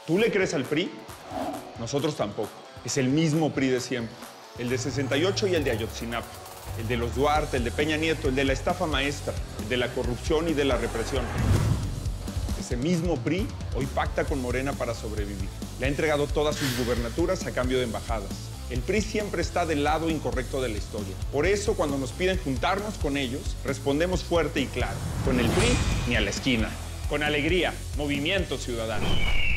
¿Tú le crees al PRI? Nosotros tampoco. Es el mismo PRI de siempre. El de 68 y el de Ayotzinapa. El de los Duarte, el de Peña Nieto, el de la estafa maestra, el de la corrupción y de la represión. Ese mismo PRI hoy pacta con Morena para sobrevivir. Le ha entregado todas sus gubernaturas a cambio de embajadas. El PRI siempre está del lado incorrecto de la historia. Por eso, cuando nos piden juntarnos con ellos, respondemos fuerte y claro. Con el PRI, ni a la esquina. Con alegría, Movimiento Ciudadano.